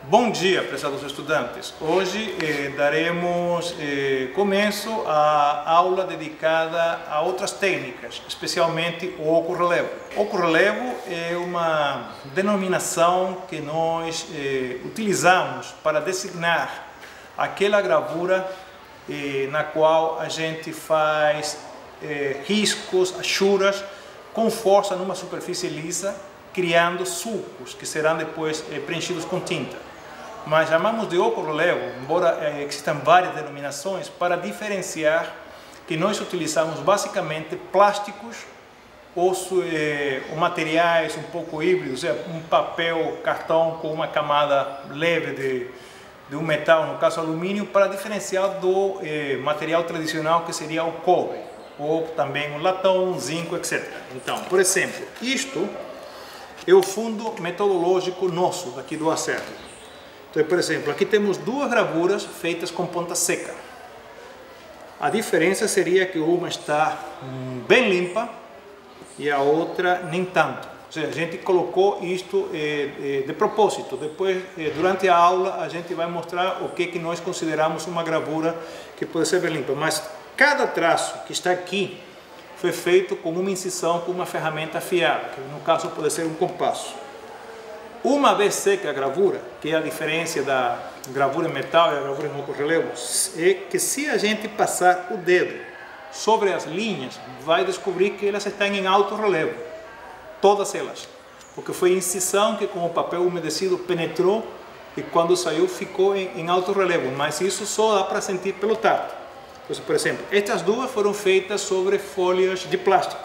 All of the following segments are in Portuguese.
Bom dia, prezados estudantes. Hoje daremos começo à aula dedicada a outras técnicas, especialmente o oco-relevo. Oco-relevo é uma denominação que nós utilizamos para designar aquela gravura na qual a gente faz riscos, achuras com força numa superfície lisa, criando sulcos que serão depois preenchidos com tinta. Mas chamamos de oco-relevo, embora existam várias denominações, para diferenciar que nós utilizamos basicamente plásticos ou materiais um pouco híbridos, um papel, cartão com uma camada leve de um metal, no caso alumínio, para diferenciar do material tradicional que seria o cobre, ou também o latão, zinco, etc. Então, por exemplo, isto é o fundo metodológico nosso daqui do Acerto. Então, por exemplo, aqui temos duas gravuras feitas com ponta seca. A diferença seria que uma está bem limpa e a outra nem tanto. Ou seja, a gente colocou isto de propósito. Depois, durante a aula, a gente vai mostrar o que nós consideramos uma gravura que pode ser bem limpa. Mas cada traço que está aqui foi feito com uma incisão com uma ferramenta afiada, que no caso pode ser um compasso. Uma vez seca a gravura, que é a diferença da gravura em metal e a gravura em oco-relevo, é que se a gente passar o dedo sobre as linhas, vai descobrir que elas estão em alto relevo, todas elas, porque foi a incisão que com o papel umedecido penetrou e quando saiu ficou em alto relevo, mas isso só dá para sentir pelo tato. Então, por exemplo, estas duas foram feitas sobre folhas de plástico.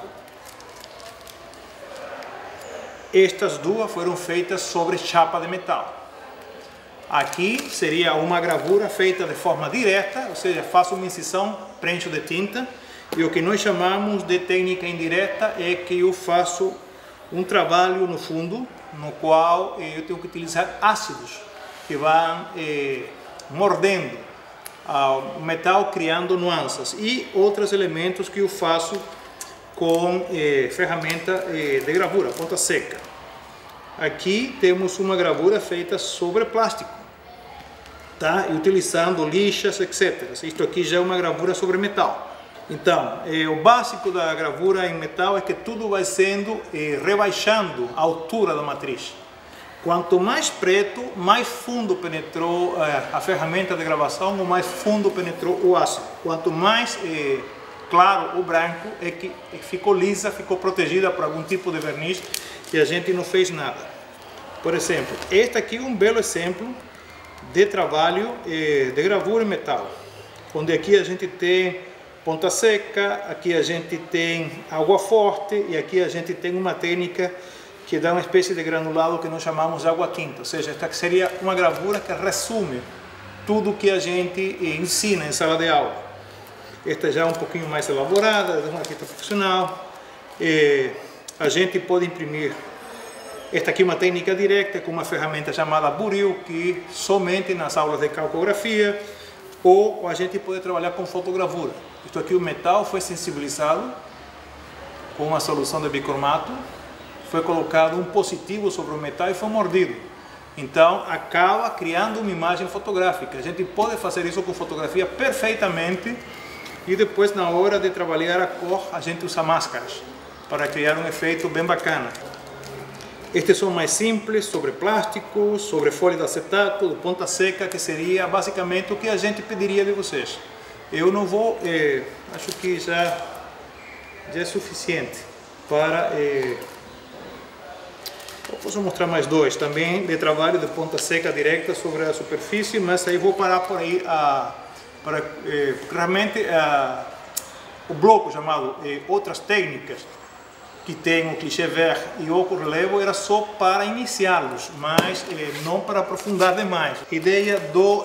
Estas duas foram feitas sobre chapa de metal. Aqui seria uma gravura feita de forma direta, ou seja, faço uma incisão, preencho de tinta, e o que nós chamamos de técnica indireta é que eu faço um trabalho no fundo, no qual eu tenho que utilizar ácidos que vão mordendo o metal, criando nuances, e outros elementos que eu faço com ferramenta de gravura, ponta seca. Aqui temos uma gravura feita sobre plástico, tá? E utilizando lixas, etc. Isto aqui já é uma gravura sobre metal. Então, o básico da gravura em metal é que tudo vai sendo rebaixando a altura da matriz. Quanto mais preto, mais fundo penetrou a ferramenta de gravação, ou mais fundo penetrou o ácido. Quanto mais claro o branco, é que ficou lisa, ficou protegida por algum tipo de verniz e a gente não fez nada. Por exemplo, este aqui é um belo exemplo de trabalho de gravura em metal, onde aqui a gente tem ponta seca, aqui a gente tem água forte e aqui a gente tem uma técnica que dá uma espécie de granulado que nós chamamos de água tinta, ou seja, esta seria uma gravura que resume tudo o que a gente ensina em sala de aula. Esta já é um pouquinho mais elaborada, é uma tinta profissional. A gente pode imprimir. Esta aqui é uma técnica direta com uma ferramenta chamada buril, que somente nas aulas de calcografia, ou a gente pode trabalhar com fotogravura. Isto aqui, o metal foi sensibilizado com uma solução de bicromato, foi colocado um positivo sobre o metal e foi mordido. Então, acaba criando uma imagem fotográfica. A gente pode fazer isso com fotografia perfeitamente. E depois, na hora de trabalhar a cor, a gente usa máscaras para criar um efeito bem bacana. Estes são mais simples, sobre plástico, sobre folha de acetato, de ponta seca, que seria basicamente o que a gente pediria de vocês. Eu não vou, acho que já é suficiente para... eu posso mostrar mais dois também de trabalho de ponta seca direta sobre a superfície, mas aí vou parar por aí realmente o bloco chamado outras técnicas, que tem o clichê vert e o oco-relevo, era só para iniciá-los, mas não para aprofundar demais. A ideia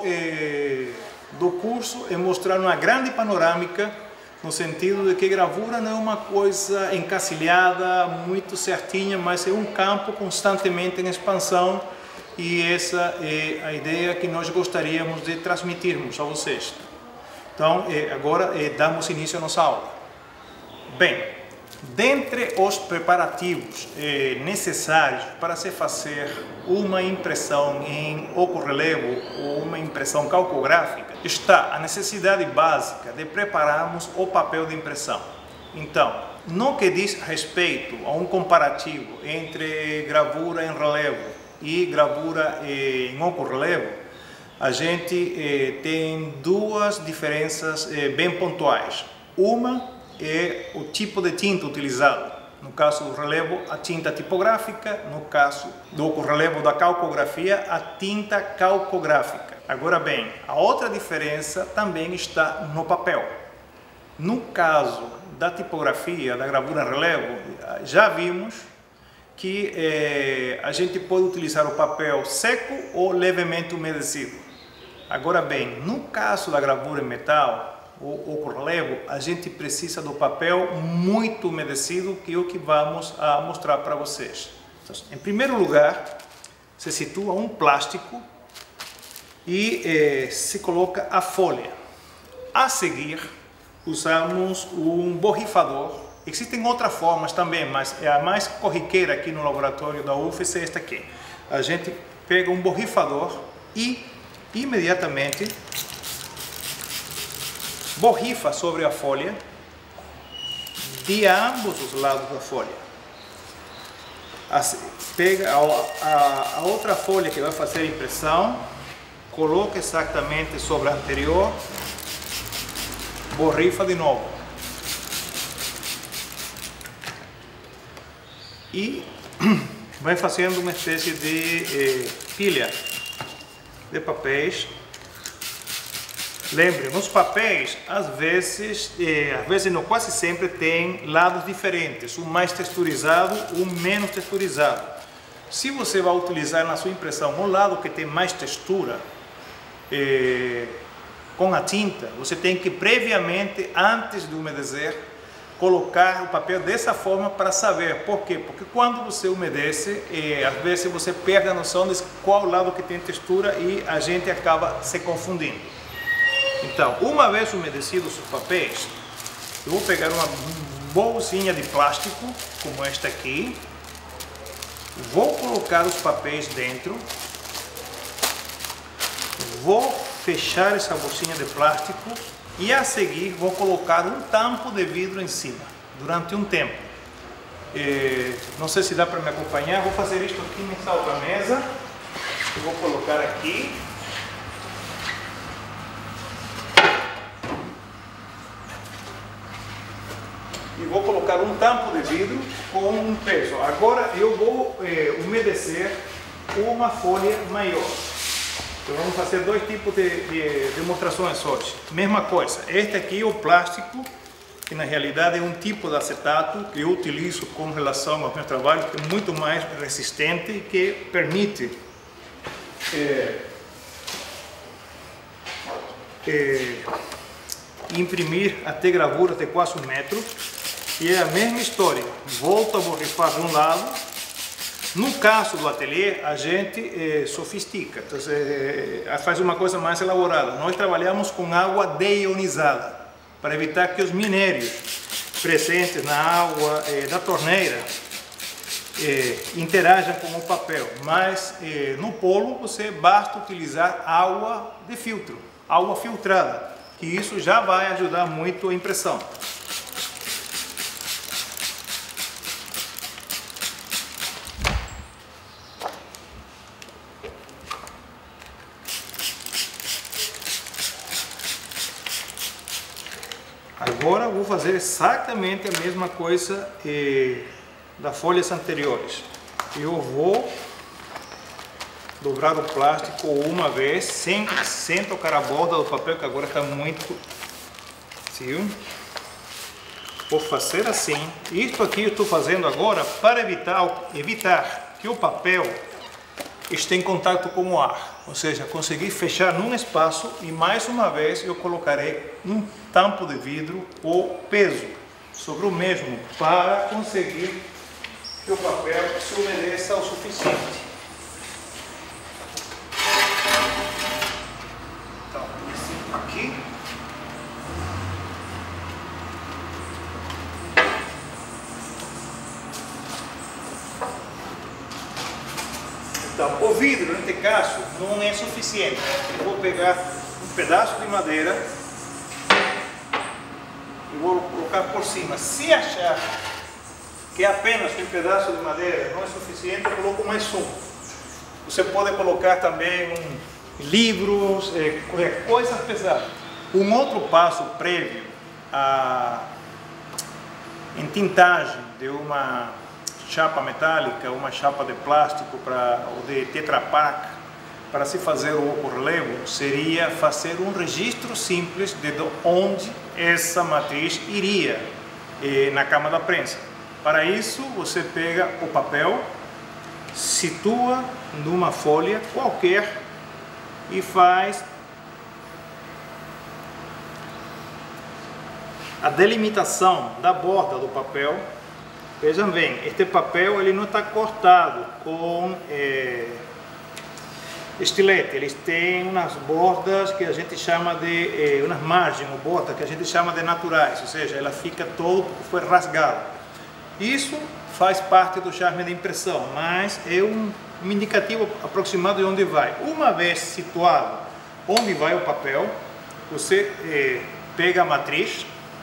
do curso é mostrar uma grande panorâmica, no sentido de que gravura não é uma coisa encacilhada, muito certinha, mas é um campo constantemente em expansão, e essa é a ideia que nós gostaríamos de transmitirmos a vocês. Então, agora damos início à nossa aula. Bem, Dentre os preparativos necessários para se fazer uma impressão em oco-relevo ou uma impressão calcográfica, está a necessidade básica de prepararmos o papel de impressão. Então, no que diz respeito a um comparativo entre gravura em relevo e gravura em oco-relevo, a gente tem duas diferenças bem pontuais. Uma é o tipo de tinta utilizado. No caso do relevo, a tinta tipográfica. No caso do oco-relevo da calcografia, a tinta calcográfica. Agora bem, a outra diferença também está no papel. No caso da tipografia, da gravura em relevo, já vimos que a gente pode utilizar o papel seco ou levemente umedecido. Agora bem, no caso da gravura em metal, o oco-relevo, a gente precisa do papel muito umedecido, que é o que vamos a mostrar para vocês. Então, em primeiro lugar, se situa um plástico e se coloca a folha. A seguir, usamos um borrifador. Existem outras formas também, mas a mais corriqueira aqui no laboratório da UFC é esta aqui. A gente pega um borrifador e imediatamente borrifa sobre a folha de ambos os lados da folha. Pega a outra folha que vai fazer a impressão, coloca exatamente sobre a anterior, borrifa de novo e vai fazendo uma espécie de pilha de papéis. Lembre, nos papéis, às vezes não, quase sempre tem lados diferentes, um mais texturizado, um menos texturizado. Se você vai utilizar na sua impressão o lado que tem mais textura com a tinta, você tem que previamente, antes de umedecer, colocar o papel dessa forma para saber. Por quê? Porque quando você umedece, às vezes você perde a noção de qual lado que tem textura e a gente acaba se confundindo. Então, uma vez umedecidos os papéis, eu vou pegar uma bolsinha de plástico, como esta aqui, vou colocar os papéis dentro, vou fechar essa bolsinha de plástico e a seguir vou colocar um tampo de vidro em cima, durante um tempo. Não sei se dá para me acompanhar, vou fazer isto aqui nessa outra mesa, eu vou colocar aqui. E vou colocar um tampo de vidro com um peso. Agora eu vou umedecer uma folha maior. Então vamos fazer dois tipos de demonstrações hoje. Mesma coisa, este aqui é o plástico, que na realidade é um tipo de acetato que eu utilizo com relação ao meu trabalho, que é muito mais resistente e que permite imprimir até gravuras de quase 1 metro. E é a mesma história, volta a borrifar de um lado. No caso do ateliê, a gente sofistica, então, faz uma coisa mais elaborada. Nós trabalhamos com água deionizada, para evitar que os minérios presentes na água da torneira interajam com o papel. Mas no polo você basta utilizar água de filtro, água filtrada, que isso já vai ajudar muito a impressão. Agora vou fazer exatamente a mesma coisa das folhas anteriores. Eu vou dobrar o plástico uma vez, sem tocar a borda do papel, que agora está muito... Viu? Vou fazer assim. Isto aqui eu estou fazendo agora para evitar que o papel esteja em contato com o ar. Ou seja, conseguir fechar num espaço e mais uma vez eu colocarei um tampo de vidro ou peso sobre o mesmo para conseguir que o papel se umedeça o suficiente. Então, assim aqui. caso não é suficiente. Eu vou pegar um pedaço de madeira e vou colocar por cima. Se achar que apenas um pedaço de madeira não é suficiente, eu coloco mais um. Você pode colocar também livros, coisas pesadas. Um outro passo prévio à entintagem de uma chapa metálica, uma chapa de plástico ou de Tetra Pak para se fazer o relevo seria fazer um registro simples de onde essa matriz iria na cama da prensa. Para isso você pega o papel, situa numa folha qualquer e faz a delimitação da borda do papel. Vejam bem, este papel ele não está cortado com estilete, eles têm umas bordas que a gente chama de, umas margens, ou bordas que a gente chama de naturais, ou seja, ela fica todo porque foi rasgado. Isso faz parte do charme da impressão, mas é um indicativo aproximado de onde vai. Uma vez situado onde vai o papel, você pega a matriz,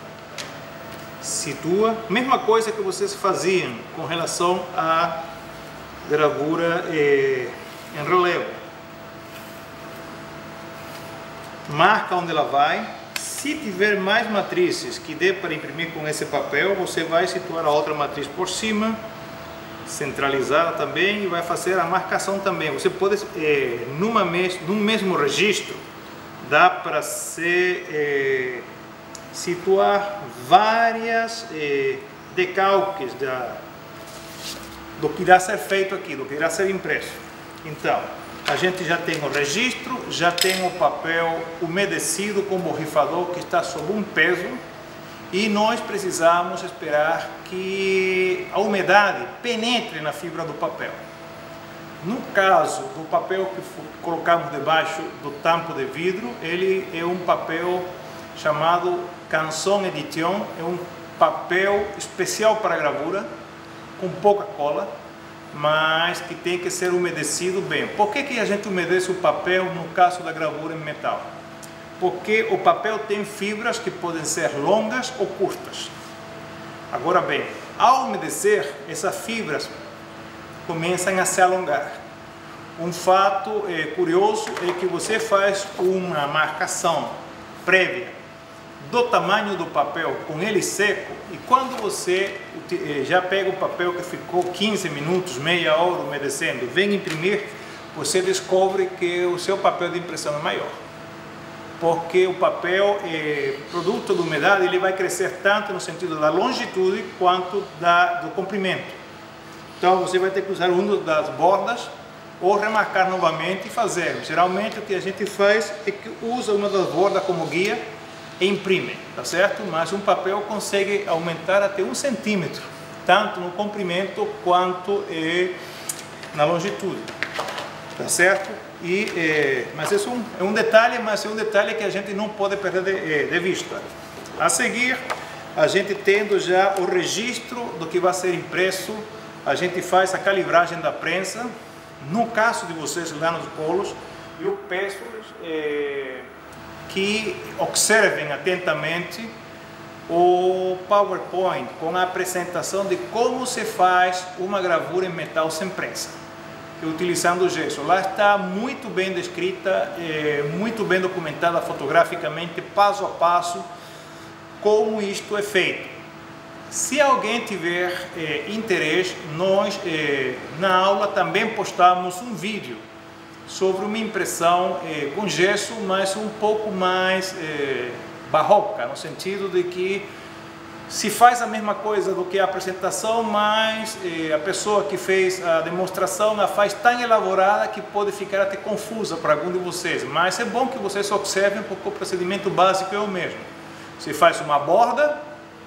situa, mesma coisa que vocês faziam com relação à gravura em relevo. Marca onde ela vai. Se tiver mais matrizes que dê para imprimir com esse papel, você vai situar a outra matriz por cima, centralizada também, e vai fazer a marcação também. Você pode, num mesmo registro, dá para se situar várias decalques do que irá ser feito aqui, do que irá ser impresso. Então, a gente já tem o registro, já tem o papel umedecido com borrifador que está sob um peso, e nós precisamos esperar que a umidade penetre na fibra do papel. No caso do papel que colocamos debaixo do tampo de vidro, ele é um papel chamado Canson Edition, é um papel especial para gravura, com pouca cola, mas que tem que ser umedecido bem. Por que a gente umedece o papel no caso da gravura em metal? Porque o papel tem fibras que podem ser longas ou curtas. Agora bem, ao umedecer, essas fibras começam a se alongar. Um fato curioso é que você faz uma marcação prévia do tamanho do papel com ele seco, e quando você já pega o papel que ficou 15 minutos, meia hora umedecendo, vem imprimir, você descobre que o seu papel de impressão é maior, porque o papel, produto da umidade, ele vai crescer tanto no sentido da longitude quanto do comprimento. Então você vai ter que usar uma das bordas ou remarcar novamente e fazer. Geralmente o que a gente faz é que usa uma das bordas como guia e imprime, tá certo? Mas um papel consegue aumentar até 1 centímetro, tanto no comprimento quanto na longitude, tá certo? Mas isso é um detalhe, mas é um detalhe que a gente não pode perder de vista. A seguir, a gente tendo já o registro do que vai ser impresso, a gente faz a calibragem da prensa. No caso de vocês lá nos polos, eu peço-lhes que observem atentamente o PowerPoint com a apresentação de como se faz uma gravura em metal sem prensa, utilizando o gesso. Lá está muito bem descrita, muito bem documentada fotograficamente, passo a passo, como isto é feito. Se alguém tiver interesse, nós na aula também postamos um vídeo sobre uma impressão com gesso, mas um pouco mais barroca, no sentido de que se faz a mesma coisa do que a apresentação, mas a pessoa que fez a demonstração a faz tão elaborada que pode ficar até confusa para algum de vocês. Mas é bom que vocês observem, porque o procedimento básico é o mesmo. Se faz uma borda,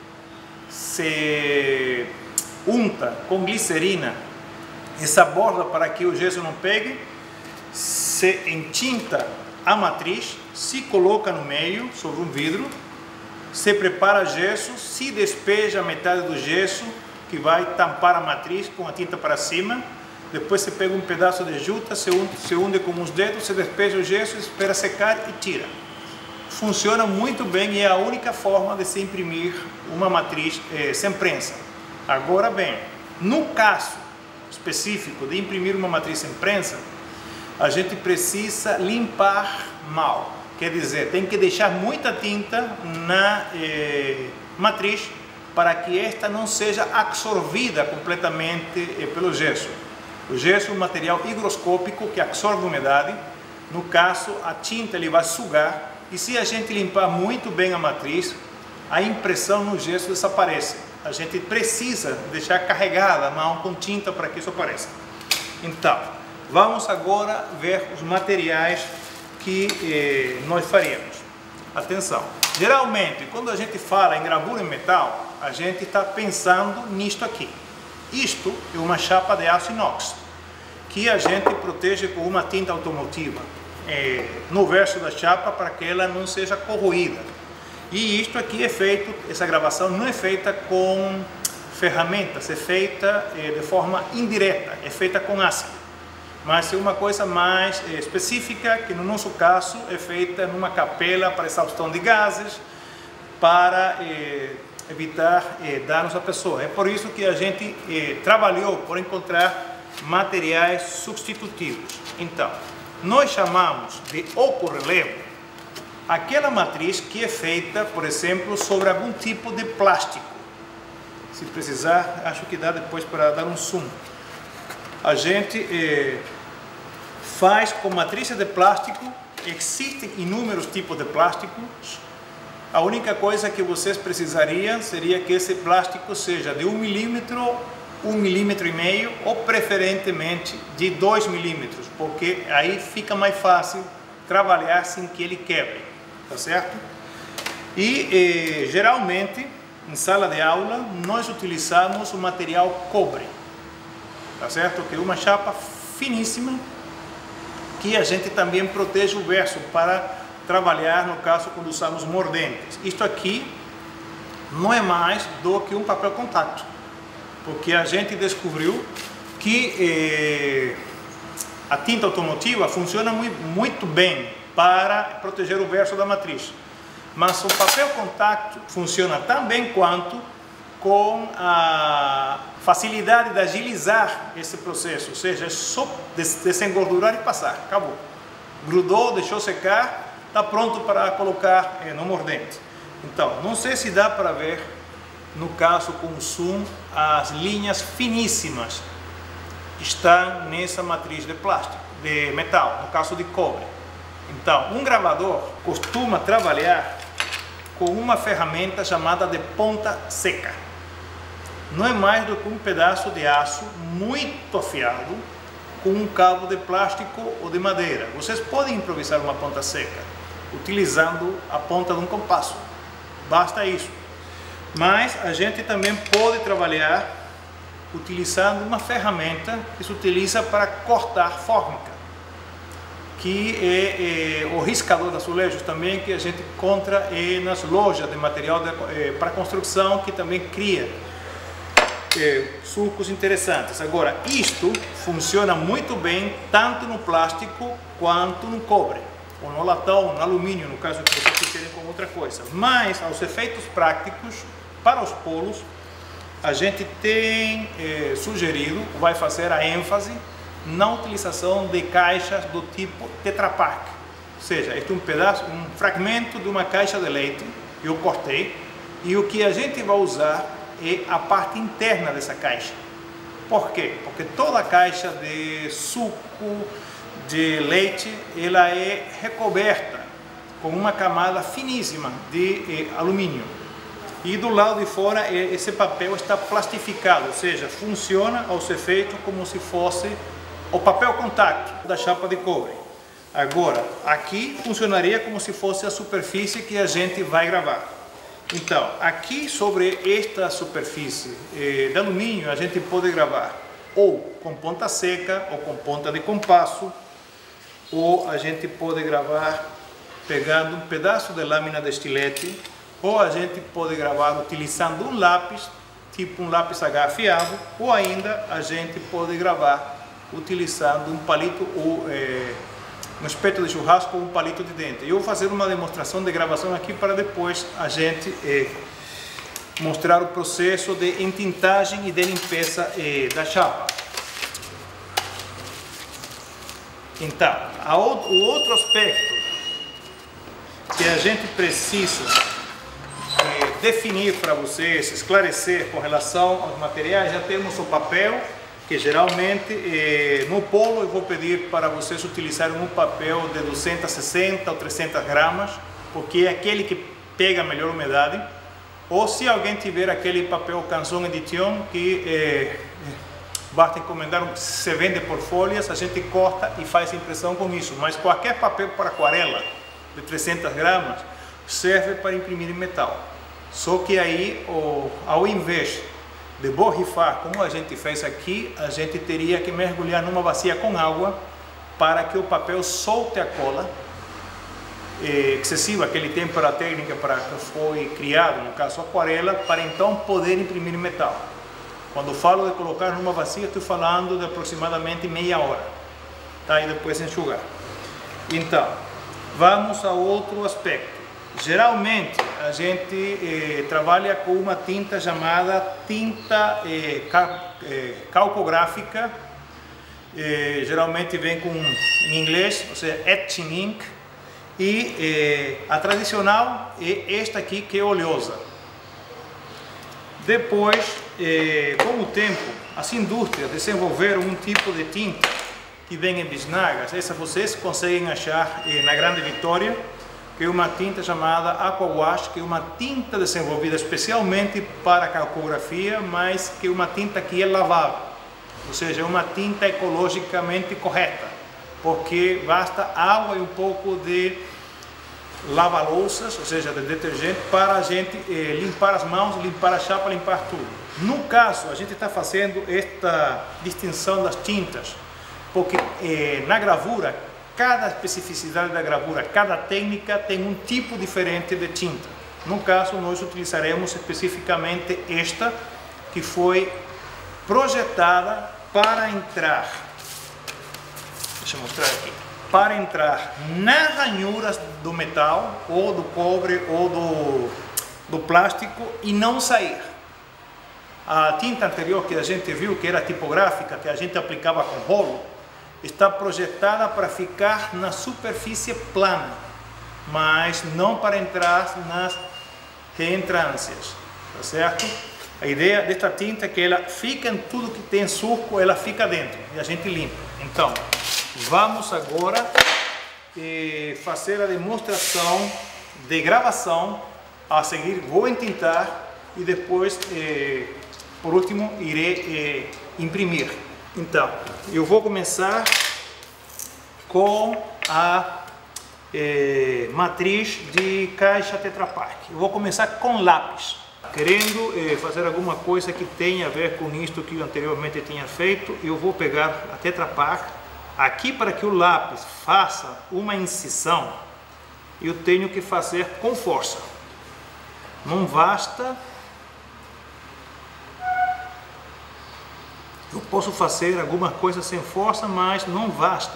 se unta com glicerina essa borda para que o gesso não pegue, se entinta a matriz, se coloca no meio sobre um vidro, se prepara gesso, se despeja metade do gesso que vai tampar a matriz com a tinta para cima, depois você pega um pedaço de juta, se hunde com os dedos, você despeja o gesso, espera secar e tira. Funciona muito bem e é a única forma de se imprimir uma matriz sem prensa. Agora bem, no caso específico de imprimir uma matriz sem prensa, a gente precisa limpar mal. Quer dizer, tem que deixar muita tinta na matriz para que esta não seja absorvida completamente pelo gesso. O gesso é um material higroscópico que absorve umidade. No caso, a tinta ele vai sugar, e se a gente limpar muito bem a matriz, a impressão no gesso desaparece. A gente precisa deixar carregada a mão com tinta para que isso apareça. Então, vamos agora ver os materiais que nós faríamos. Atenção, geralmente quando a gente fala em gravura em metal, a gente está pensando nisto aqui. Isto é uma chapa de aço inox que a gente protege com uma tinta automotiva no verso da chapa para que ela não seja corroída. E isto aqui é feito, essa gravação não é feita com ferramentas, é feita de forma indireta, é feita com ácido. Mas é uma coisa mais específica, que no nosso caso é feita numa capela para exaustão de gases, para evitar danos à pessoa. É por isso que a gente trabalhou por encontrar materiais substitutivos. Então, nós chamamos de oco-relevo aquela matriz que é feita, por exemplo, sobre algum tipo de plástico. Se precisar, acho que dá depois para dar um zoom. A gente faz com matrizes de plástico. Existem inúmeros tipos de plásticos. A única coisa que vocês precisariam seria que esse plástico seja de 1 milímetro, 1,5 milímetros, ou preferentemente de 2 milímetros, porque aí fica mais fácil trabalhar sem que ele quebre, tá certo? E geralmente em sala de aula nós utilizamos o material cobre, tá certo? Que é uma chapa finíssima que a gente também protege o verso para trabalhar, no caso, quando usamos mordentes. Isto aqui não é mais do que um papel contato, porque a gente descobriu que a tinta automotiva funciona muito bem para proteger o verso da matriz, mas o papel contato funciona tão bem quanto, com a facilidade de agilizar esse processo, ou seja, é só desengordurar e passar, acabou. Grudou, deixou secar, está pronto para colocar no mordente. Então, não sei se dá para ver, no caso com o zoom, as linhas finíssimas estão nessa matriz de plástico, de metal, no caso de cobre. Então, um gravador costuma trabalhar com uma ferramenta chamada de ponta seca. Não é mais do que um pedaço de aço muito afiado com um cabo de plástico ou de madeira. Vocês podem improvisar uma ponta seca utilizando a ponta de um compasso, basta isso. Mas a gente também pode trabalhar utilizando uma ferramenta que se utiliza para cortar fórmica, que é o riscador de azulejos também, que a gente encontra nas lojas de material para construção, que também cria sulcos interessantes. Agora, isto funciona muito bem tanto no plástico quanto no cobre, ou no latão, no alumínio, no caso que vocês quiserem com outra coisa. Mas, aos efeitos práticos, para os polos, a gente tem sugerido, vai fazer a ênfase na utilização de caixas do tipo Tetra Pak. Ou seja, este é um pedaço, um fragmento de uma caixa de leite que eu cortei, e o que a gente vai usar é a parte interna dessa caixa. Por quê? Porque toda a caixa de suco de leite, ela é recoberta com uma camada finíssima de alumínio. E do lado de fora esse papel está plastificado, ou seja, funciona aos efeitos como se fosse o papel contato da chapa de cobre. Agora, aqui funcionaria como se fosse a superfície que a gente vai gravar. Então, aqui sobre esta superfície de alumínio, a gente pode gravar ou com ponta seca, ou com ponta de compasso, ou a gente pode gravar pegando um pedaço de lâmina de estilete, ou a gente pode gravar utilizando um lápis, tipo um lápis H afiado, ou ainda a gente pode gravar utilizando um palito ou um espeto de churrasco ou um palito de dente. Eu vou fazer uma demonstração de gravação aqui para depois a gente mostrar o processo de entintagem e de limpeza da chapa. Então, o outro aspecto que a gente precisa definir para vocês, esclarecer com relação aos materiais, já temos o papel, que geralmente no polo eu vou pedir para vocês utilizarem um papel de 260 ou 300 gramas, porque é aquele que pega melhor umidade, ou se alguém tiver aquele papel Canson Edition que basta encomendar, se vende por folhas, a gente corta e faz impressão com isso, mas qualquer papel para aquarela de 300 gramas serve para imprimir em metal. Só que aí, ao invés de borrifar, como a gente fez aqui, a gente teria que mergulhar numa bacia com água para que o papel solte a cola excessiva que ele tem para a técnica para que foi criado, no caso aquarela, para então poder imprimir em metal. Quando falo de colocar numa bacia, estou falando de aproximadamente meia hora, tá? E depois enxugar. Então, vamos a outro aspecto. Geralmente a gente trabalha com uma tinta chamada tinta calcográfica, geralmente vem em inglês, ou seja, etching ink, e a tradicional é esta aqui, que é oleosa. Depois, com o tempo, as indústrias desenvolveram um tipo de tinta que vem em bisnagas. Essa vocês conseguem achar na Grande Vitória, que é uma tinta chamada Aquawash, que é uma tinta desenvolvida especialmente para calcografia, mas que é uma tinta que é lavável, ou seja, é uma tinta ecologicamente correta, porque basta água e um pouco de lava-louças, ou seja, de detergente, para a gente limpar as mãos, limpar a chapa, limpar tudo. No caso, a gente está fazendo esta distinção das tintas, porque na gravura, cada especificidade da gravura, cada técnica tem um tipo diferente de tinta. No caso, nós utilizaremos especificamente esta, que foi projetada para entrar, deixa eu mostrar aqui, para entrar nas ranhuras do metal, ou do cobre, ou do plástico, e não sair. A tinta anterior que a gente viu, que era tipográfica, que a gente aplicava com rolo, está projetada para ficar na superfície plana, mas não para entrar nas reentrâncias, tá certo? A ideia desta tinta é que ela fica em tudo que tem surco, ela fica dentro e a gente limpa. Então, vamos agora fazer a demonstração de gravação. A seguir vou entintar e depois, por último, irei imprimir. Então, eu vou começar com a matriz de caixa Tetra Pak. Eu vou começar com lápis, querendo fazer alguma coisa que tenha a ver com isto que eu anteriormente tinha feito. Eu vou pegar a Tetra Pak. Aqui, para que o lápis faça uma incisão, eu tenho que fazer com força. Não basta. Eu posso fazer alguma coisa sem força, mas não basta.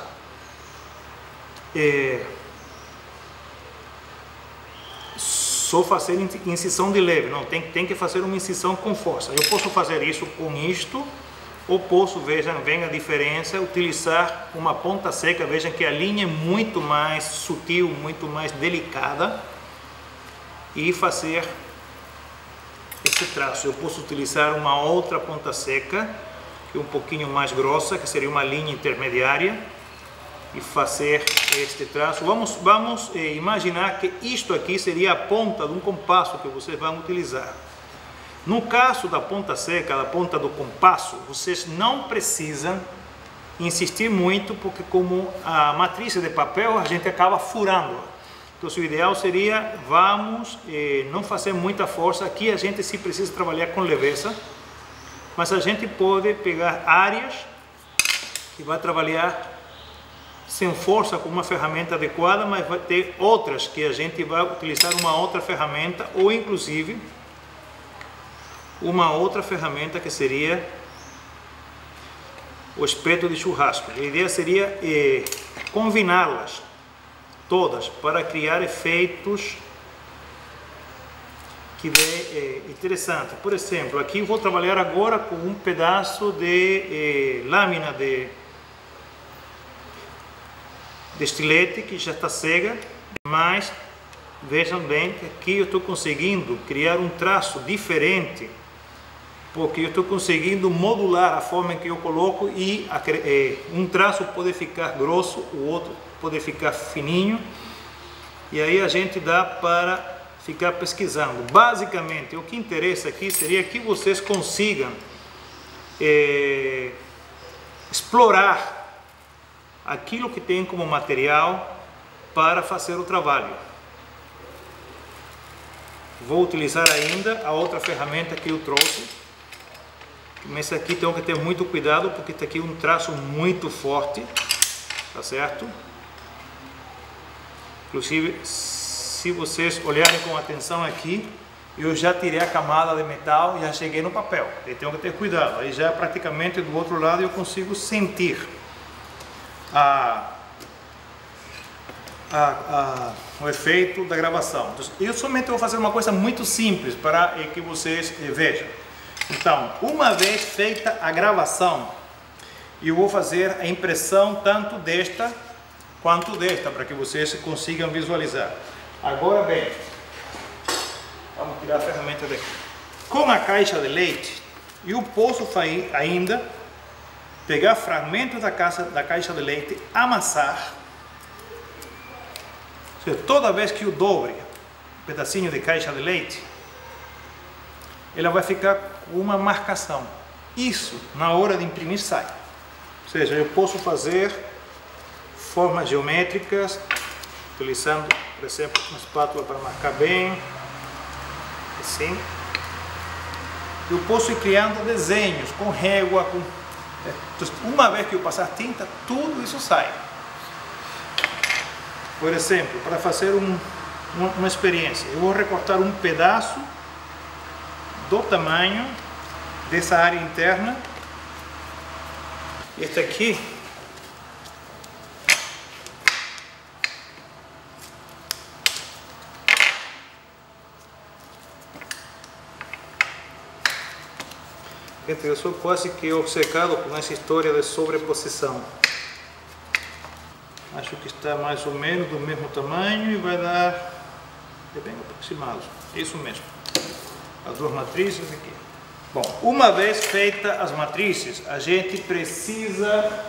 Só fazer incisão de leve, não, tem que fazer uma incisão com força. Eu posso fazer isso com isto, ou posso, vejam a diferença, utilizar uma ponta seca. Vejam que a linha é muito mais sutil, muito mais delicada, e fazer esse traço. Eu posso utilizar uma outra ponta seca, um pouquinho mais grossa, que seria uma linha intermediária, e fazer este traço. Vamos imaginar que isto aqui seria a ponta de um compasso que vocês vão utilizar. No caso da ponta seca, da ponta do compasso, vocês não precisam insistir muito, porque como a matriz é de papel, a gente acaba furando. Então, o ideal seria, não fazer muita força. Aqui a gente sim precisa trabalhar com leveza, mas a gente pode pegar áreas e vai trabalhar sem força com uma ferramenta adequada, mas vai ter outras que a gente vai utilizar uma outra ferramenta, ou inclusive uma outra ferramenta que seria o espeto de churrasco. A ideia seria combiná-las todas para criar efeitos que é interessante. Por exemplo, aqui vou trabalhar agora com um pedaço de lâmina de estilete que já está cega, mas vejam bem que aqui eu estou conseguindo criar um traço diferente, porque eu estou conseguindo modular a forma em que eu coloco e um traço pode ficar grosso, o outro pode ficar fininho, e aí a gente dá para ficar pesquisando. Basicamente, o que interessa aqui seria que vocês consigam explorar aquilo que tem como material para fazer o trabalho. Vou utilizar ainda a outra ferramenta que eu trouxe, mas aqui tenho que ter muito cuidado porque está aqui um traço muito forte, tá certo? Inclusive, se vocês olharem com atenção aqui, eu já tirei a camada de metal e já cheguei no papel. Eu tenho que ter cuidado. Aí já praticamente do outro lado eu consigo sentir o efeito da gravação. Então, eu somente vou fazer uma coisa muito simples para que vocês vejam. Então, uma vez feita a gravação, eu vou fazer a impressão tanto desta quanto desta, para que vocês consigam visualizar. Agora bem, vamos tirar a ferramenta daqui. Com a caixa de leite, eu posso ainda pegar fragmentos da caixa de leite, amassar. Ou seja, toda vez que eu dobre um pedacinho de caixa de leite, ela vai ficar com uma marcação. Isso, na hora de imprimir, sai. Ou seja, eu posso fazer formas geométricas, utilizando, por exemplo, uma espátula para marcar bem, assim. Eu posso ir criando desenhos com régua, uma vez que eu passar tinta, tudo isso sai. Por exemplo, para fazer uma experiência, eu vou recortar um pedaço do tamanho dessa área interna. Este aqui gente, eu sou quase que obcecado com essa história de sobreposição. Acho que está mais ou menos do mesmo tamanho e vai dar bem aproximado. Isso mesmo. As duas matrizes aqui. Bom, uma vez feitas as matrizes, a gente precisa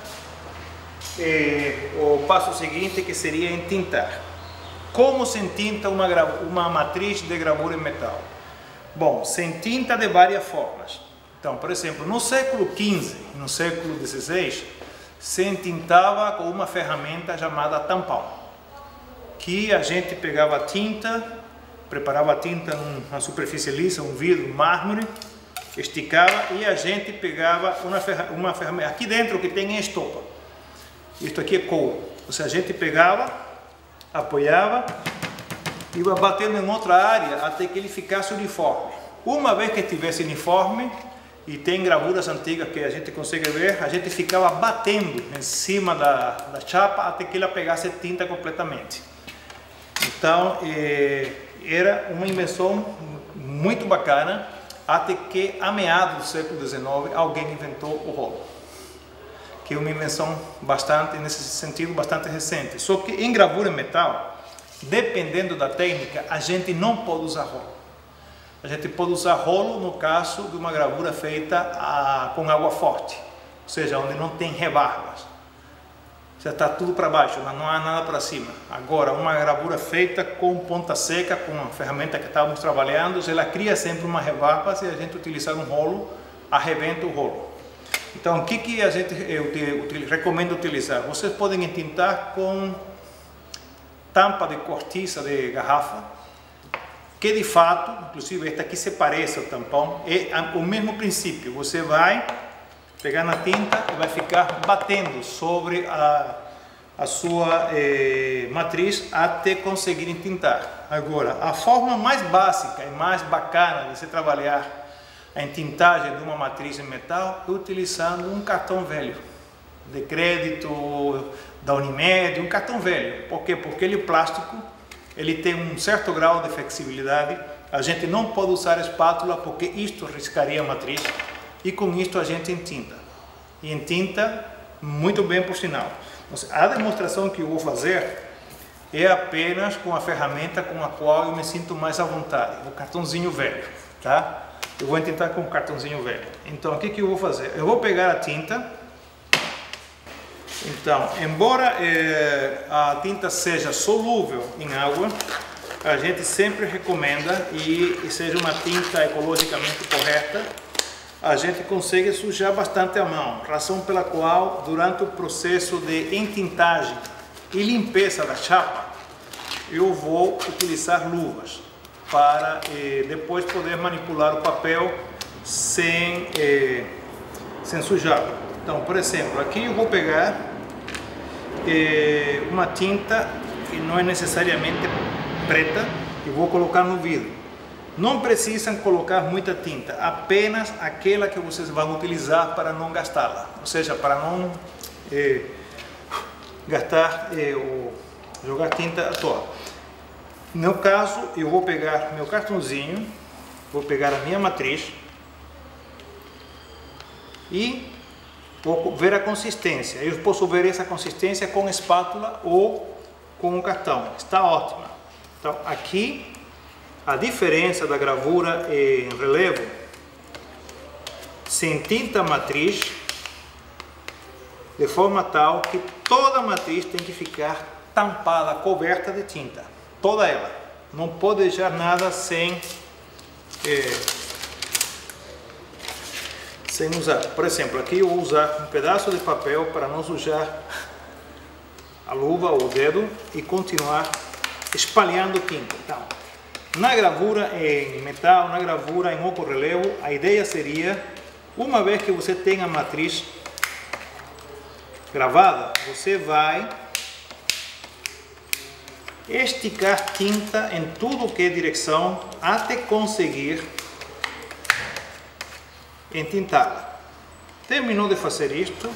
o passo seguinte, que seria entintar. Como se entinta uma matriz de gravura em metal? Bom, se entinta de várias formas. Então, por exemplo, no século XV e no século XVI, se entintava com uma ferramenta chamada tampão, que a gente pegava a tinta, preparava a tinta numa superfície lisa, um vidro, um mármore, esticava e a gente pegava uma ferramenta, aqui dentro que tem estopa, isto aqui é couro, ou seja, a gente pegava, apoiava e ia batendo em outra área até que ele ficasse uniforme. Uma vez que estivesse uniforme, e tem gravuras antigas que a gente consegue ver, a gente ficava batendo em cima da chapa até que ela pegasse tinta completamente. Então, era uma invenção muito bacana, até que a meados do século XIX alguém inventou o rolo, que é uma invenção bastante, nesse sentido, bastante recente. Só que em gravura em metal, dependendo da técnica, a gente não pode usar rolo. A gente pode usar rolo no caso de uma gravura feita com água forte, ou seja, onde não tem rebarbas. Já está tudo para baixo, não há nada para cima. Agora, uma gravura feita com ponta seca, com a ferramenta que estávamos trabalhando, ela cria sempre uma rebarba. Se a gente utilizar um rolo, arrebenta o rolo. Então, o que a gente recomenda utilizar? Vocês podem entintar com tampa de cortiça de garrafa, que de fato, inclusive esta aqui se parece ao tampão, é o mesmo princípio. Você vai pegar na tinta e vai ficar batendo sobre a sua matriz até conseguir entintar. Agora, a forma mais básica e mais bacana de se trabalhar a entintagem de uma matriz em metal é utilizando um cartão velho. de crédito da Unimed, um cartão velho. Por quê? Porque ele é plástico, ele tem um certo grau de flexibilidade, a gente não pode usar espátula porque isto riscaria a matriz e com isto a gente entinta. E entinta muito bem, por sinal. A demonstração que eu vou fazer é apenas com a ferramenta com a qual eu me sinto mais à vontade, o cartãozinho velho, tá? Eu vou tentar com o cartãozinho velho. Então, o que eu vou fazer? Eu vou pegar a tinta. Então, embora a tinta seja solúvel em água, a gente sempre recomenda, e seja uma tinta ecologicamente correta, a gente consegue sujar bastante a mão, razão pela qual, durante o processo de entintagem e limpeza da chapa, eu vou utilizar luvas para depois poder manipular o papel sem sujá-lo. Então, por exemplo, aqui eu vou pegar uma tinta que não é necessariamente preta e vou colocar no vidro. Não precisam colocar muita tinta, apenas aquela que vocês vão utilizar para não gastá-la, ou seja, para não gastar ou jogar tinta à toa. No caso, eu vou pegar meu cartãozinho, vou pegar a minha matriz e vou ver a consistência. Eu posso ver essa consistência com espátula ou com um cartão. Está ótima. Então, aqui a diferença da gravura em relevo, se entinta a matriz de forma tal que toda a matriz tem que ficar tampada, coberta de tinta. Toda ela. Não pode deixar nada sem usar. Por exemplo, aqui eu vou usar um pedaço de papel para não sujar a luva ou o dedo e continuar espalhando tinta. Então, na gravura em metal, na gravura em oco relevo, a ideia seria, uma vez que você tem a matriz gravada, você vai esticar tinta em tudo que é direção até conseguir entintá-la. Terminou de fazer isto,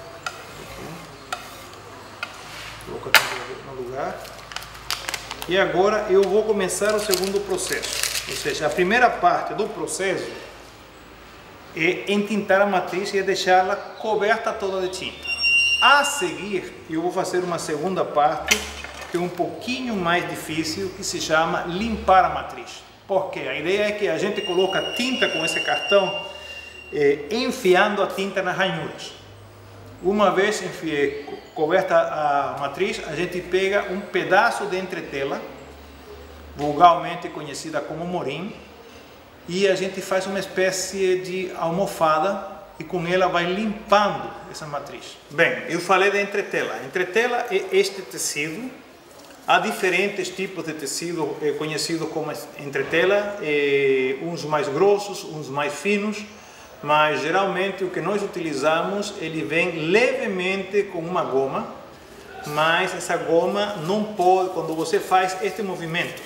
coloca no lugar, e agora eu vou começar o segundo processo. Ou seja, a primeira parte do processo é entintar a matriz e deixá-la coberta toda de tinta. A seguir, eu vou fazer uma segunda parte que é um pouquinho mais difícil, que se chama limpar a matriz. Porque a ideia é que a gente coloca tinta com esse cartão, enfiando a tinta nas ranhuras. Uma vez coberta a matriz, a gente pega um pedaço de entretela, vulgarmente conhecida como morim, e a gente faz uma espécie de almofada e com ela vai limpando essa matriz. Bem, eu falei da entretela. A entretela é este tecido. Há diferentes tipos de tecido conhecido como entretela, uns mais grossos, uns mais finos, mas geralmente o que nós utilizamos, ele vem levemente com uma goma, mas essa goma não pode, quando você faz este movimento,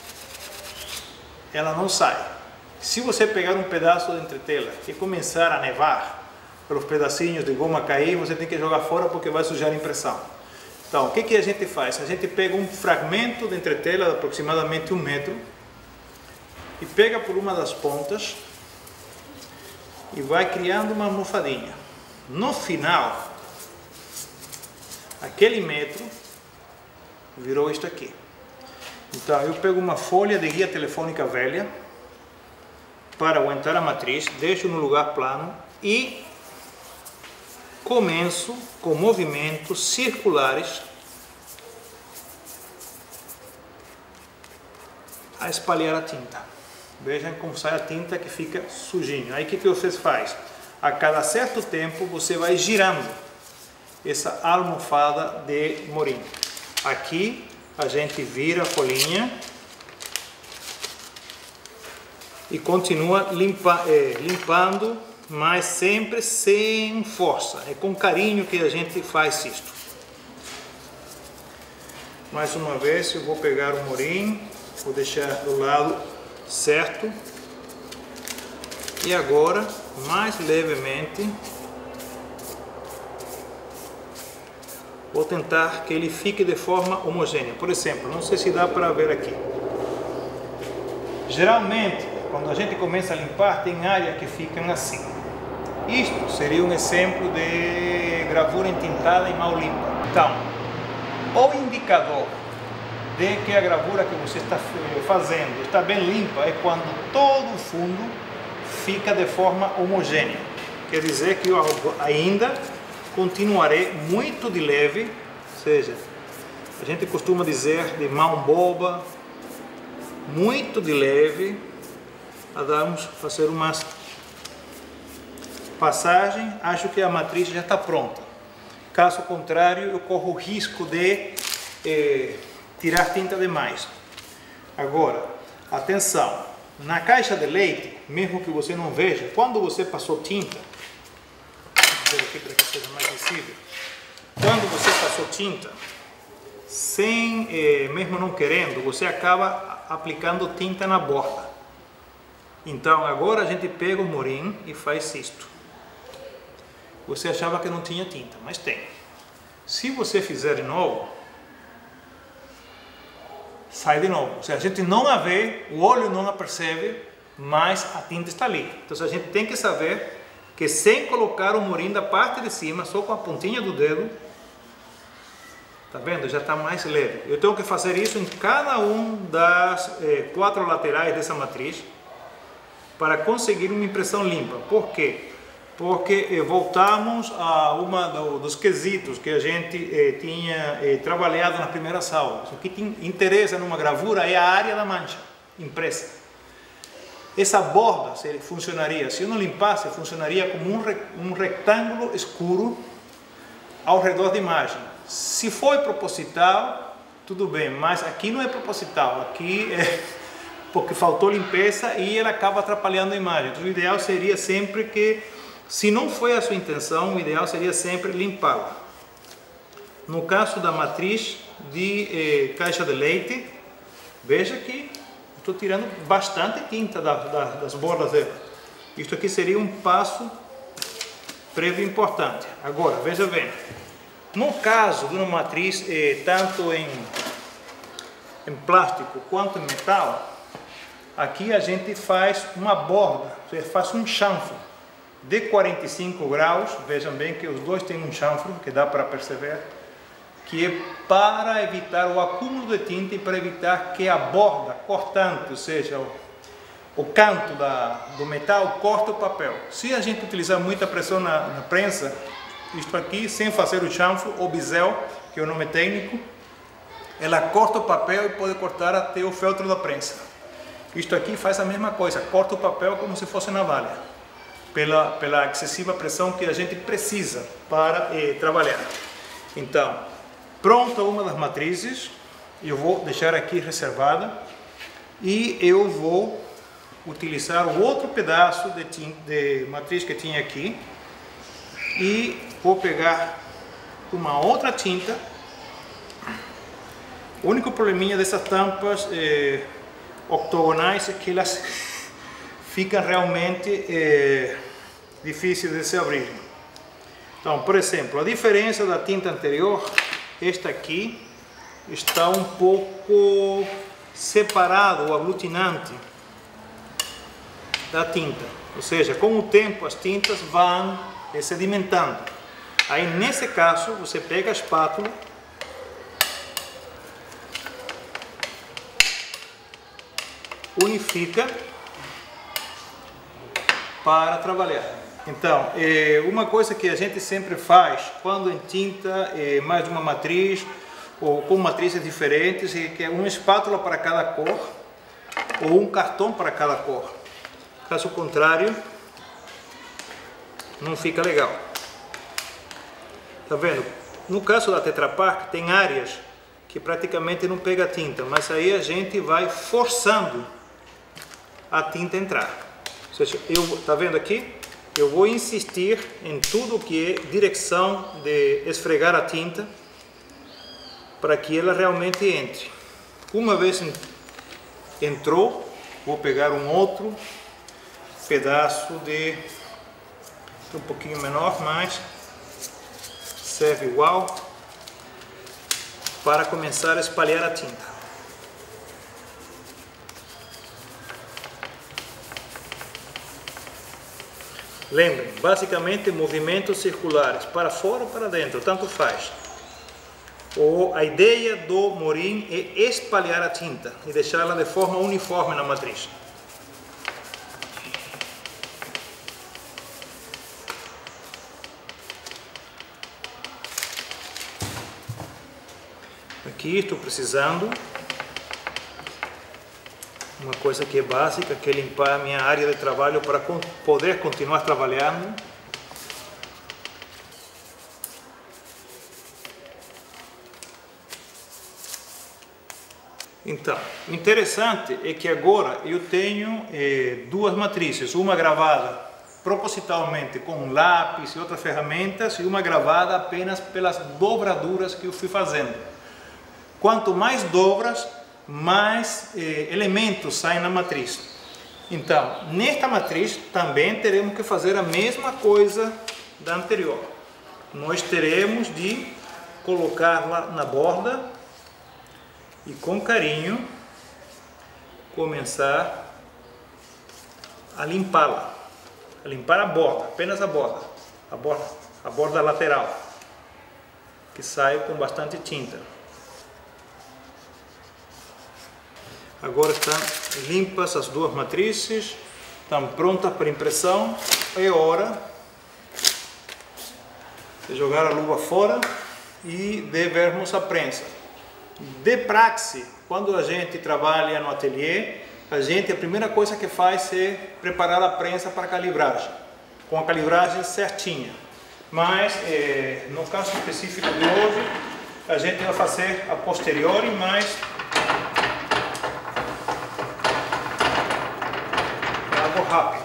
ela não sai. Se você pegar um pedaço de entretela e começar a nevar, pelos pedacinhos de goma cair, você tem que jogar fora porque vai sujar a impressão. Então, o que a gente faz? A gente pega um fragmento de entretela de aproximadamente 1 metro e pega por uma das pontas e vai criando uma almofadinha. No final, aquele metro virou isto aqui. Então, eu pego uma folha de guia telefônica velha para aguentar a matriz, deixo no lugar plano e começo com movimentos circulares a espalhar a tinta. Vejam como sai a tinta que fica sujinho. Aí o que você faz? A cada certo tempo você vai girando essa almofada de morim. Aqui a gente vira a folhinha e continua limpando, mas sempre sem força. É com carinho que a gente faz isto. Mais uma vez eu vou pegar o morim, vou deixar do lado certo e agora mais levemente vou tentar que ele fique de forma homogênea. Por exemplo, não sei se dá para ver aqui. Geralmente, quando a gente começa a limpar, tem áreas que ficam assim. Isto seria um exemplo de gravura entintada e mal limpa. Então, o indicador de que a gravura que você está fazendo está bem limpa é quando todo o fundo fica de forma homogênea. Quer dizer que eu ainda continuarei muito de leve, ou seja, a gente costuma dizer de mão boba, muito de leve, a fazer umas passagem. Acho que a matriz já está pronta. Caso contrário, eu corro o risco de tirar tinta demais. Agora, atenção, na caixa de leite, mesmo que você não veja, quando você passou tinta, vou ver aqui para que seja mais visível, quando você passou tinta, sem, mesmo não querendo, você acaba aplicando tinta na borda. Então agora a gente pega o morim e faz isto. Você achava que não tinha tinta, mas tem. Se você fizer de novo, sai de novo. Ou seja, a gente não a vê, o olho não a percebe, mas a tinta está ali. Então a gente tem que saber que sem colocar o morim da parte de cima, só com a pontinha do dedo, tá vendo? Já está mais leve. Eu tenho que fazer isso em cada um das 4 laterais dessa matriz para conseguir uma impressão limpa. Por quê? Porque voltamos a dos quesitos que a gente tinha trabalhado nas primeiras aulas. O que te interessa numa gravura é a área da mancha impressa. Essa borda funcionaria, se eu não limpasse, funcionaria como um retângulo escuro ao redor da imagem. Se foi proposital, tudo bem, mas aqui não é proposital, aqui é porque faltou limpeza e ela acaba atrapalhando a imagem. Então o ideal seria sempre que, se não foi a sua intenção, o ideal seria sempre limpá-la. No caso da matriz de caixa de leite, veja que estou tirando bastante tinta das bordas dela. Isto aqui seria um passo prévio importante. Agora, veja bem, no caso de uma matriz tanto em plástico quanto em metal, aqui a gente faz uma borda, você faz um chanfro de 45 graus, vejam bem que os dois têm um chanfro, que dá para perceber, que é para evitar o acúmulo de tinta e para evitar que a borda cortante, ou seja, o canto do metal, corte o papel. Se a gente utilizar muita pressão na prensa, isto aqui, sem fazer o chanfro, ou bisel, que é o nome técnico, ela corta o papel e pode cortar até o feltro da prensa. Isto aqui faz a mesma coisa, corta o papel como se fosse navalha, pela excessiva pressão que a gente precisa para trabalhar. Então, pronta uma das matrizes, eu vou deixar aqui reservada e eu vou utilizar o outro pedaço de matriz que tinha aqui e vou pegar uma outra tinta. O único probleminha dessas tampas octogonais é que elas ficam realmente difíceis de se abrir. Então, por exemplo, a diferença da tinta anterior, esta aqui está um pouco separado, o aglutinante da tinta. Ou seja, com o tempo as tintas vão sedimentando. Aí nesse caso você pega a espátula, unifica para trabalhar. Então, uma coisa que a gente sempre faz quando entinta mais de uma matriz ou com matrizes diferentes é que é uma espátula para cada cor ou um cartão para cada cor. Caso contrário, não fica legal. Tá vendo? No caso da Tetra Pak tem áreas que praticamente não pega tinta, mas aí a gente vai forçando a tinta entrar. Ou seja, tá vendo aqui? Eu vou insistir em tudo que é direção de esfregar a tinta para que ela realmente entre. Uma vez entrou, vou pegar um outro pedaço um pouquinho menor, mas serve igual. para começar a espalhar a tinta. Lembrem, basicamente movimentos circulares, para fora ou para dentro, tanto faz. A ideia do morim é espalhar a tinta e deixá-la de forma uniforme na matriz. Aqui estou precisando, uma coisa que é básica, que é limpar a minha área de trabalho para poder continuar trabalhando. Então, o interessante é que agora eu tenho duas matrizes, uma gravada propositalmente com lápis e outras ferramentas e uma gravada apenas pelas dobraduras que eu fui fazendo. Quanto mais dobras, mais elementos saem na matriz. Então, nesta matriz também teremos que fazer a mesma coisa da anterior. Nós teremos de colocá-la na borda e com carinho começar a limpá-la. A limpar a borda, apenas a borda lateral, que sai com bastante tinta. Agora estão limpas as duas matrizes, estão prontas para impressão. É hora de jogar a luva fora e de vermos a prensa. De praxe, quando a gente trabalha no ateliê, a primeira coisa que faz é preparar a prensa para a calibragem, com a calibragem certinha. Mas no caso específico de hoje, a gente vai fazer a posteriori, mas algo rápido.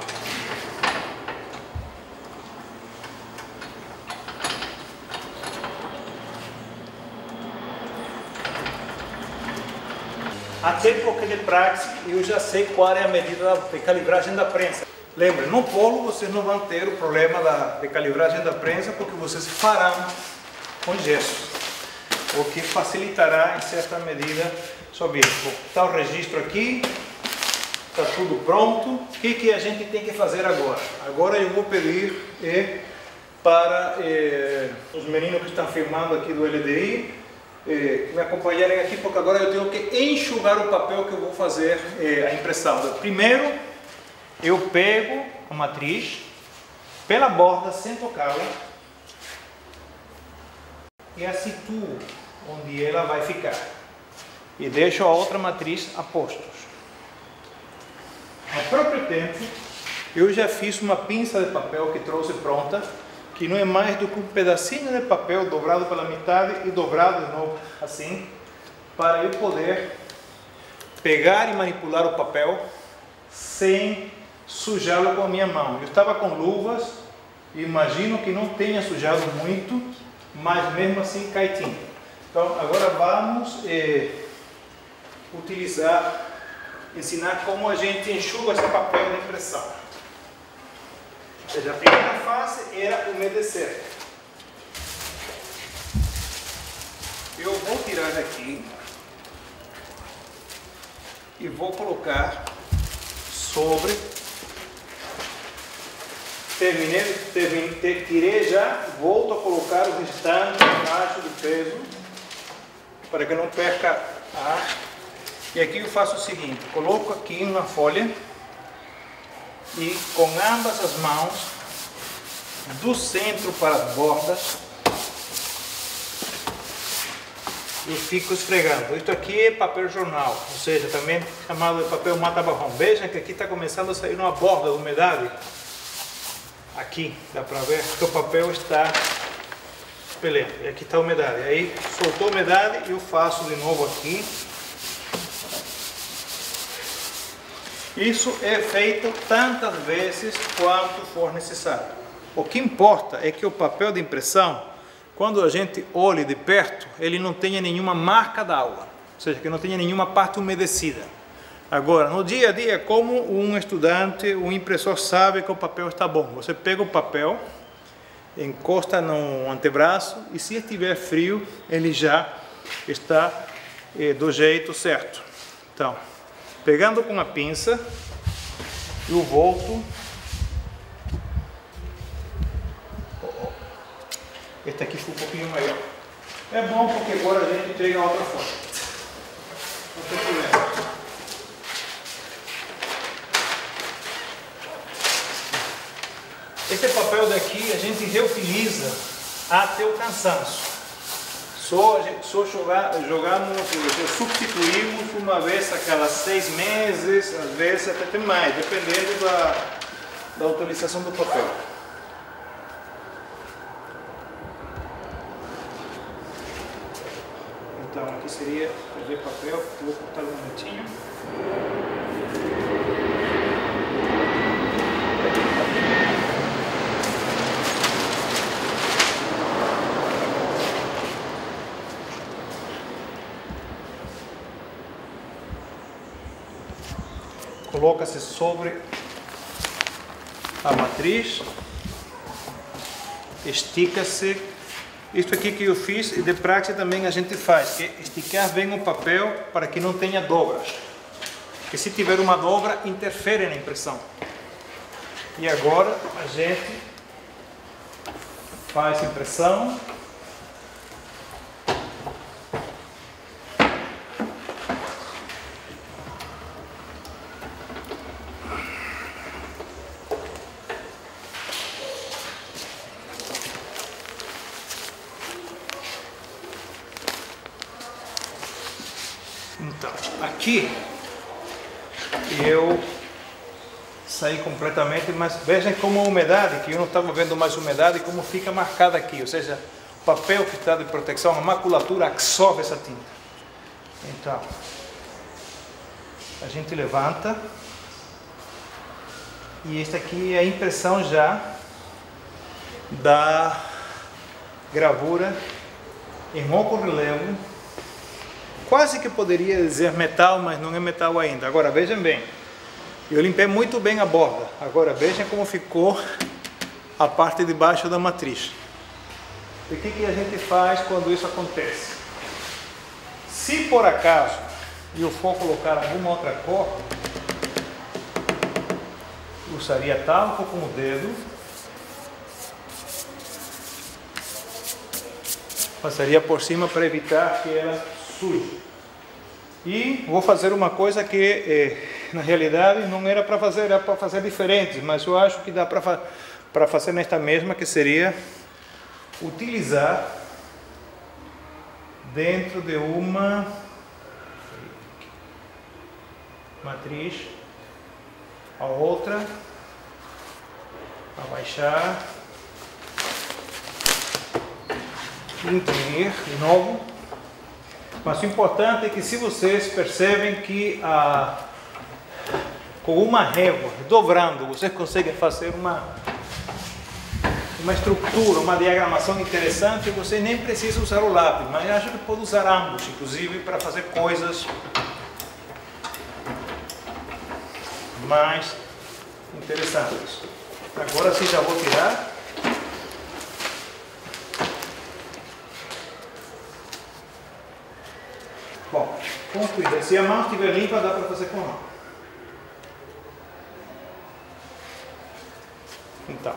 Até porque de praxe eu já sei qual é a medida de calibragem da prensa. Lembre, no polo vocês não vão ter o problema de calibragem da prensa, porque vocês farão com gesso, o que facilitará em certa medida sua vida. Está o registro aqui, está tudo pronto. O que a gente tem que fazer agora? Agora eu vou pedir para os meninos que estão filmando aqui do LDI me acompanharem aqui, porque agora eu tenho que enxugar o papel que eu vou fazer a impressão. Primeiro, eu pego a matriz pela borda sem tocá-la e a situo onde ela vai ficar e deixo a outra matriz a postos. Ao próprio tempo, eu já fiz uma pinça de papel que trouxe pronta, que não é mais do que um pedacinho de papel dobrado pela metade e dobrado de novo assim, para eu poder pegar e manipular o papel sem sujá-lo com a minha mão. Eu estava com luvas e imagino que não tenha sujado muito, mas mesmo assim cai tinta. Então agora vamos ensinar como a gente enxuga esse papel de impressão. Ou seja, a primeira fase era umedecer. Eu vou tirar daqui e vou colocar sobre. Tirei já, volto a colocar o restante embaixo do peso para que não perca ar. E aqui eu faço o seguinte: coloco aqui uma folha e com ambas as mãos, do centro para as bordas, eu fico esfregando. Isto aqui é papel jornal, ou seja, também chamado de papel mata-barrão. Vejam que aqui está começando a sair uma borda de umidade. Aqui, dá para ver que o papel está expelendo. E aqui está a umidade. Aí, soltou a umidade, eu faço de novo aqui. Isso é feito tantas vezes quanto for necessário. O que importa é que o papel de impressão, quando a gente olha de perto, ele não tenha nenhuma marca d'água, ou seja, que não tenha nenhuma parte umedecida. Agora, no dia a dia, como um estudante, um impressor sabe que o papel está bom? Você pega o papel, encosta no antebraço e se estiver frio, ele já está do jeito certo. Então, pegando com a pinça, eu volto. Este aqui foi um pouquinho maior. É bom porque agora a gente pega a outra forma. Não tem problema. Esse papel daqui a gente reutiliza até o cansaço. Só substituímos uma vez a cada 6 meses, às vezes até mais, dependendo da utilização do papel. Então aqui seria fazer papel, vou cortar um momentinho. Coloca-se sobre a matriz, estica-se. Isto aqui que eu fiz e de prática também a gente faz, que é esticar bem o papel para que não tenha dobras. Porque se tiver uma dobra, interfere na impressão. E agora a gente faz impressão. Então, aqui eu saí completamente, mas vejam como a umidade, que eu não estava vendo mais umidade, como fica marcada aqui, ou seja, o papel que está de proteção, a maculatura absorve essa tinta. Então, a gente levanta e esta aqui é a impressão já da gravura em oco relevo. Quase que poderia dizer metal, mas não é metal ainda. Agora vejam bem, eu limpei muito bem a borda. Agora vejam como ficou a parte de baixo da matriz. E o que a gente faz quando isso acontece? Se por acaso eu for colocar alguma outra cor, eu usaria talco com o dedo, passaria por cima para evitar que ela sujo. E vou fazer uma coisa que na realidade não era para fazer, era para fazer diferente, mas eu acho que dá para fazer nesta mesma, que seria utilizar dentro de uma matriz a outra, abaixar, imprimir de novo. Mas o importante é que, se vocês percebem que com uma régua, dobrando, vocês conseguem fazer uma estrutura, uma diagramação interessante, você nem precisa usar o lápis, mas acho que pode usar ambos, inclusive para fazer coisas mais interessantes. Agora sim já vou tirar. Bom, com cuidado. Se a mão estiver limpa, dá para fazer com a mão. Então,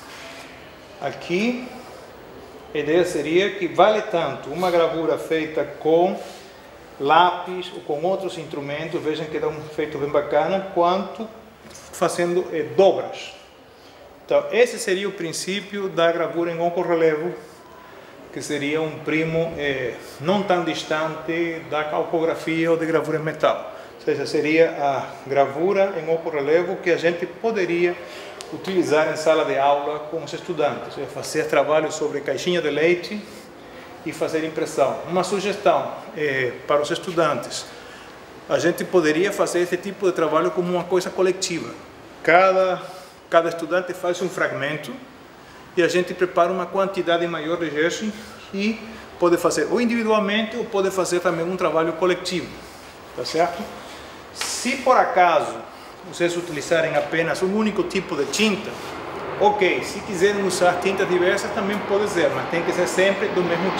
aqui a ideia seria que vale tanto uma gravura feita com lápis ou com outros instrumentos, vejam que dá um efeito bem bacana, quanto fazendo dobras. Então, esse seria o princípio da gravura em oco relevo, que seria um primo não tão distante da calcografia ou de gravura em metal. Ou seja, seria a gravura em oco relevo que a gente poderia utilizar em sala de aula com os estudantes, ou seja, fazer trabalho sobre caixinha de leite e fazer impressão. Uma sugestão para os estudantes: a gente poderia fazer esse tipo de trabalho como uma coisa coletiva. Cada estudante faz um fragmento e a gente prepara uma quantidade maior de gesso e pode fazer ou individualmente ou pode fazer também um trabalho coletivo, tá certo? Se por acaso vocês utilizarem apenas um único tipo de tinta, ok. Se quiserem usar tintas diversas também pode ser, mas tem que ser sempre do mesmo tipo.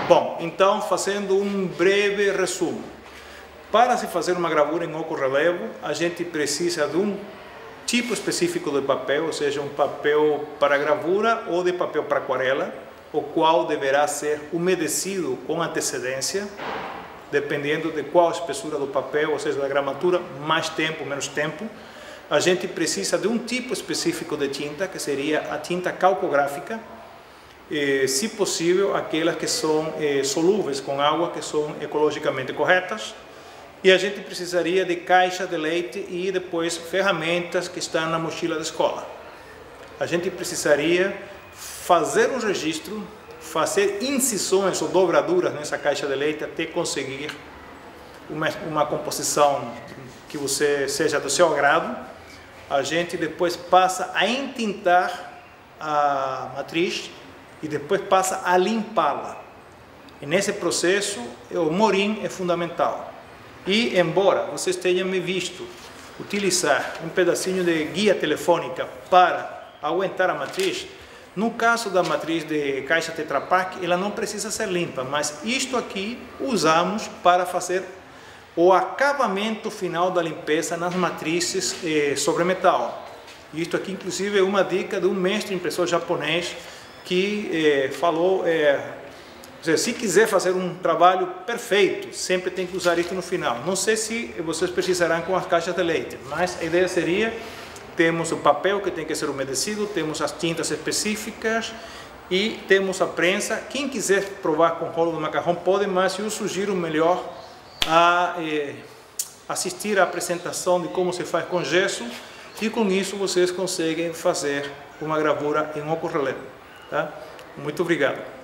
Bom, então, fazendo um breve resumo. Para se fazer uma gravura em oco relevo, a gente precisa de um tipo específico de papel, ou seja, um papel para gravura ou de papel para aquarela, o qual deverá ser umedecido com antecedência, dependendo de qual a espessura do papel, ou seja, da gramatura, mais tempo, menos tempo. A gente precisa de um tipo específico de tinta, que seria a tinta calcográfica, se possível, aquelas que são solúveis com água, que são ecologicamente corretas. E a gente precisaria de caixa de leite e depois ferramentas que estão na mochila da escola. A gente precisaria fazer um registro, fazer incisões ou dobraduras nessa caixa de leite até conseguir uma composição que seja do seu agrado. A gente depois passa a entintar a matriz e depois passa a limpá-la. E nesse processo, o morim é fundamental. E, embora vocês tenham me visto utilizar um pedacinho de guia telefônica para aguentar a matriz, no caso da matriz de caixa Tetra Pak, ela não precisa ser limpa, mas isto aqui usamos para fazer o acabamento final da limpeza nas matrizes sobre metal. Isto aqui, inclusive, é uma dica de um mestre impressor japonês que falou, se quiser fazer um trabalho perfeito, sempre tem que usar isso no final. Não sei se vocês precisarão com as caixas de leite, mas a ideia seria, temos o papel que tem que ser umedecido, temos as tintas específicas e temos a prensa. Quem quiser provar com rolo de macarrão pode, mas eu sugiro melhor assistir à apresentação de como se faz com gesso, e com isso vocês conseguem fazer uma gravura em oco relevo. Tá? Muito obrigado.